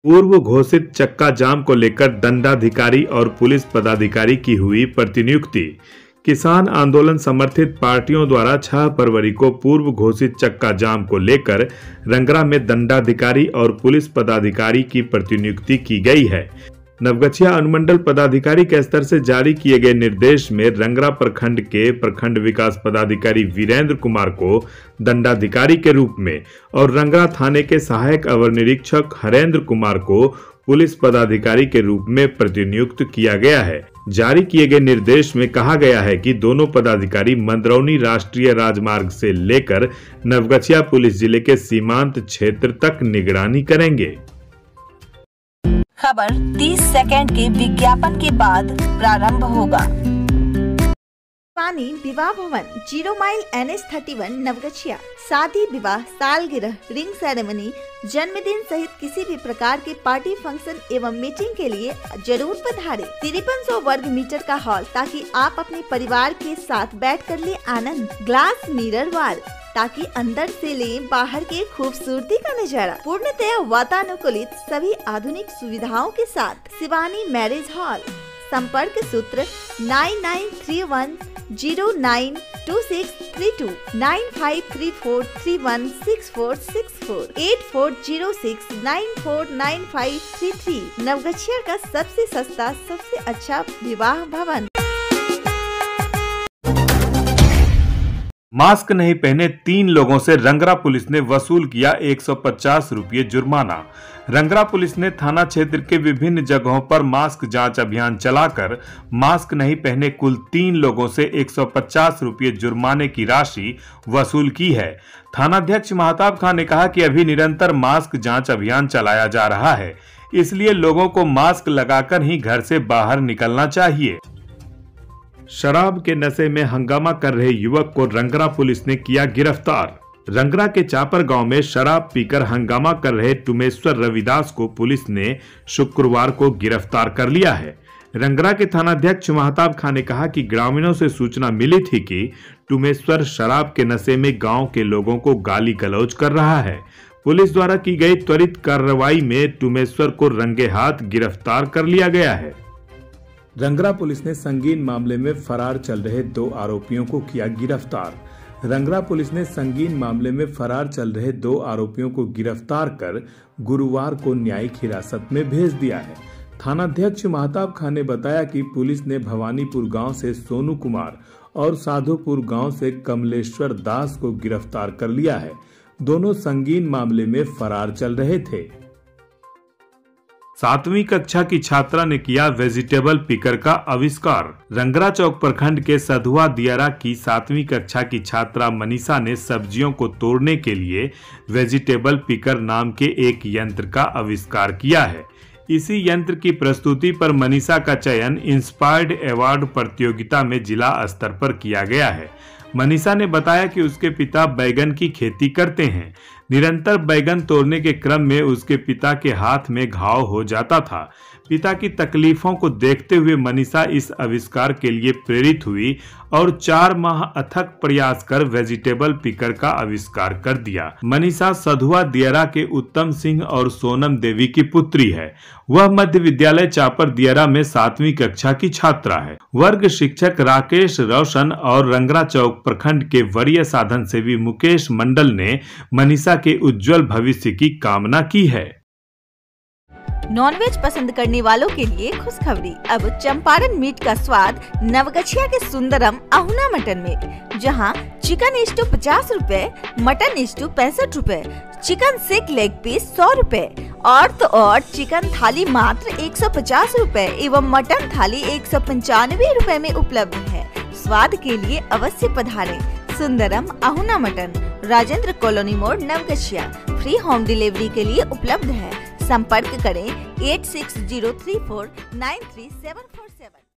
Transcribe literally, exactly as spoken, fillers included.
पूर्व घोषित चक्का जाम को लेकर दंडाधिकारी और पुलिस पदाधिकारी की हुई प्रतिनियुक्ति। किसान आंदोलन समर्थित पार्टियों द्वारा छह फरवरी को पूर्व घोषित चक्का जाम को लेकर रंगरा में दंडाधिकारी और पुलिस पदाधिकारी की प्रतिनियुक्ति की गई है। नवगछिया अनुमंडल पदाधिकारी के स्तर से जारी किए गए निर्देश में रंगरा प्रखंड के प्रखंड विकास पदाधिकारी वीरेंद्र कुमार को दंडाधिकारी के रूप में और रंगरा थाने के सहायक अवर निरीक्षक हरेंद्र कुमार को पुलिस पदाधिकारी के रूप में प्रतिनियुक्त किया गया है। जारी किए गए निर्देश में कहा गया है कि दोनों पदाधिकारी मंदरौनी राष्ट्रीय राजमार्ग से लेकर नवगछिया पुलिस जिले के सीमांत क्षेत्र तक निगरानी करेंगे। खबर तीस सेकंड के विज्ञापन के बाद प्रारंभ होगा। पानी विवाह भवन zero mile N S thirty one Naugachia. शादी, विवाह, सालगिरह, रिंग सेरेमनी, जन्मदिन सहित किसी भी प्रकार के पार्टी फंक्शन एवं मीटिंग के लिए जरूर पधारे। तिरपन सौ वर्ग मीटर का हॉल ताकि आप अपने परिवार के साथ बैठ कर ले आनंद। ग्लास मिरर वॉल ताकि अंदर से ले बाहर के खूबसूरती का नजारा। पूर्णतया वातानुकूलित सभी आधुनिक सुविधाओं के साथ शिवानी मैरिज हॉल। संपर्क सूत्र nine nine three one zero nine two six three two, nine five three four three one six four six four, eight four zero six nine four nine five three three. Naugachia का सबसे सस्ता सबसे अच्छा विवाह भवन। Mask नहीं पहने तीन लोगों से रंगरा पुलिस ने वसूल किया एक सौ पचास रुपये जुर्माना। रंगरा पुलिस ने थाना क्षेत्र के विभिन्न जगहों पर मास्क जांच अभियान चलाकर मास्क नहीं पहने कुल तीन लोगों से एक सौ पचास रुपये जुर्माने की राशि वसूल की है। थानाध्यक्ष महताब खान ने कहा कि अभी निरंतर मास्क जांच अभियान चलाया जा रहा है, इसलिए लोगों को मास्क लगाकर ही घर से बाहर निकलना चाहिए। शराब के नशे में हंगामा कर रहे युवक को रंगरा पुलिस ने किया गिरफ्तार। रंगरा के चापर गांव में शराब पीकर हंगामा कर रहे टुमेश्वर रविदास को पुलिस ने शुक्रवार को गिरफ्तार कर लिया है। रंगरा के थानाध्यक्ष महताब खान ने कहा कि ग्रामीणों से सूचना मिली थी कि टुमेश्वर शराब के नशे में गांव के लोगों को गाली गलौज कर रहा है। पुलिस द्वारा की गई त्वरित कार्रवाई में टुमेश्वर को रंगे हाथ गिरफ्तार कर लिया गया है। रंगरा पुलिस ने संगीन मामले में फरार चल रहे दो आरोपियों को किया गिरफ्तार। रंगरा पुलिस ने संगीन मामले में फरार चल रहे दो आरोपियों को गिरफ्तार कर गुरुवार को न्यायिक हिरासत में भेज दिया है। थानाध्यक्ष महताब खान ने बताया कि पुलिस ने भवानीपुर गांव से सोनू कुमार और साधुपुर गांव से कमलेश्वर दास को गिरफ्तार कर लिया है। दोनों संगीन मामले में फरार चल रहे थे। सातवीं कक्षा की छात्रा ने किया वेजिटेबल पिकर का आविष्कार। रंगरा चौक प्रखंड के सधुआ दियारा की सातवीं कक्षा की छात्रा मनीषा ने सब्जियों को तोड़ने के लिए वेजिटेबल पिकर नाम के एक यंत्र का आविष्कार किया है। इसी यंत्र की प्रस्तुति पर मनीषा का चयन इंस्पायर्ड अवार्ड प्रतियोगिता में जिला स्तर पर किया गया है। मनीषा ने बताया कि उसके पिता बैगन की खेती करते हैं। निरंतर बैगन तोड़ने के क्रम में उसके पिता के हाथ में घाव हो जाता था। पिता की तकलीफों को देखते हुए मनीषा इस आविष्कार के लिए प्रेरित हुई और चार माह अथक प्रयास कर वेजिटेबल पिकर का आविष्कार कर दिया। मनीषा सधुआ दियारा के उत्तम सिंह और सोनम देवी की पुत्री है। वह मध्य विद्यालय चापर दियारा में सातवीं कक्षा की छात्रा है। वर्ग शिक्षक राकेश रोशन और रंगरा चौक प्रखंड के वरीय साधन सेवी मुकेश मंडल ने मनीषा के उज्जवल भविष्य की कामना की है। नॉनवेज पसंद करने वालों के लिए खुशखबरी। अब चंपारण मीट का स्वाद नवगछिया के सुंदरम अहुना मटन में, जहां चिकन स्टू पचास रूपए, मटन स्टू पैंसठ रूपए, चिकन सिक लेग पीस सौ रूपए और तो और चिकन थाली मात्र एक सौ पचास रूपए एवं मटन थाली एक सौ पंचानवे रूपए में उपलब्ध है। स्वाद के लिए अवश्य पधारें। सुंदरम अहुना मटन, राजेंद्र कॉलोनी मोड़, नवगछिया। फ्री होम डिलीवरी के लिए उपलब्ध है। संपर्क करें eight six zero three four nine three seven four seven.